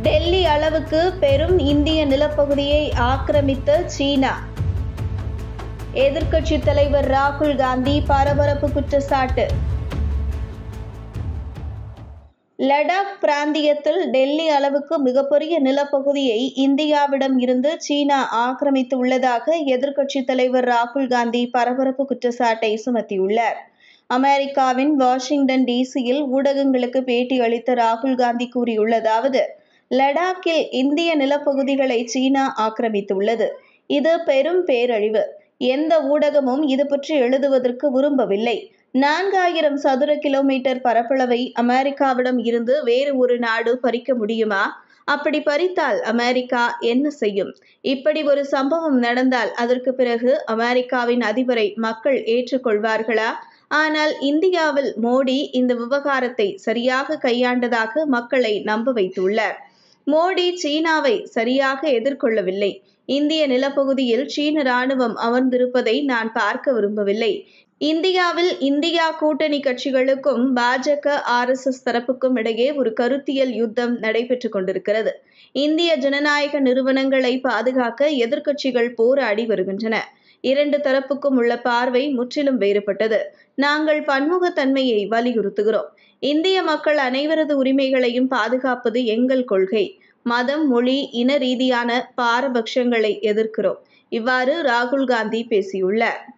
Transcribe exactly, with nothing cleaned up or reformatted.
டெல்லி அளவுக்கு பெரும் இந்திய நிலப்பகுதியை ஆக்கிரமித்த சீனா. எதிர்க்கட்சித் தலைவர் ராகுல் காந்தி பரபரப்பு குற்றச்சாட்டு. லடாக் பிராந்தியத்தில் டெல்லி அளவுக்கு மிகப்பெரிய நிலப்பகுதியை இந்தியாவிடம் இருந்து சீனா ஆக்கிரமித்து உள்ளதாக எதிர்க்கட்சித் தலைவர் ராகுல் காந்தி பரபரப்பு குற்றச்சாட்டை சுமத்தியுள்ளார். அமெரிக்காவின் வாஷிங்டன் டிசியில் ஊடகங்களுக்கு பேட்டி அளித்த ராகுல் காந்தி கூறியுள்ளதாவது: லடாக்கில் இந்திய நிலப்பகுதிகளை சீனா ஆக்கிரமித்துள்ளது. இது பெரும் பேரழிவு. எந்த ஊடகமும் இது பற்றி எழுதுவதற்கு விரும்பவில்லை. நான்காயிரம் சதுர கிலோமீட்டர் பரப்பளவை அமெரிக்காவிடம் இருந்து வேறு ஒரு நாடு பறிக்க முடியுமா? அப்படி பறித்தால் அமெரிக்கா என்ன செய்யும்? இப்படி ஒரு சம்பவம் நடந்தால் அதற்கு பிறகு அமெரிக்காவின் அதிபரை மக்கள் ஏற்றுக்கொள்வார்களா? ஆனால் இந்தியாவில் மோடி இந்த விவகாரத்தை சரியாக கையாண்டதாக மக்களை நம்ப வைத்துள்ளார். மோடி சீனாவை சரியாக எதிர்கொள்ளவில்லை. இந்திய நிலப்பகுதியில் சீன ராணுவம் அமர்ந்திருப்பதை நான் பார்க்க விரும்பவில்லை. இந்தியாவில் இந்தியா கூட்டணி கட்சிகளுக்கும் பாஜக ஆர் எஸ் எஸ் தரப்புக்கும் இடையே ஒரு கருத்தியல் யுத்தம் நடைபெற்றுக் கொண்டிருக்கிறது. இந்திய ஜனநாயக நிறுவனங்களை பாதுகாக்க எதிர்க்கட்சிகள் போராடி வருகின்றன. இரண்டு தரப்புக்கும் உள்ள பார்வை முற்றிலும் வேறுபட்டது. நாங்கள் பன்முகத்தன்மையை வலியுறுத்துகிறோம். இந்திய மக்கள் அனைவரது உரிமைகளையும் பாதுகாப்பது எங்கள் கொள்கை. மதம், மொழி, இன ரீதியான பாரபட்சங்களை எதிர்க்கிறோம். இவ்வாறு ராகுல் காந்தி பேசியுள்ளார்.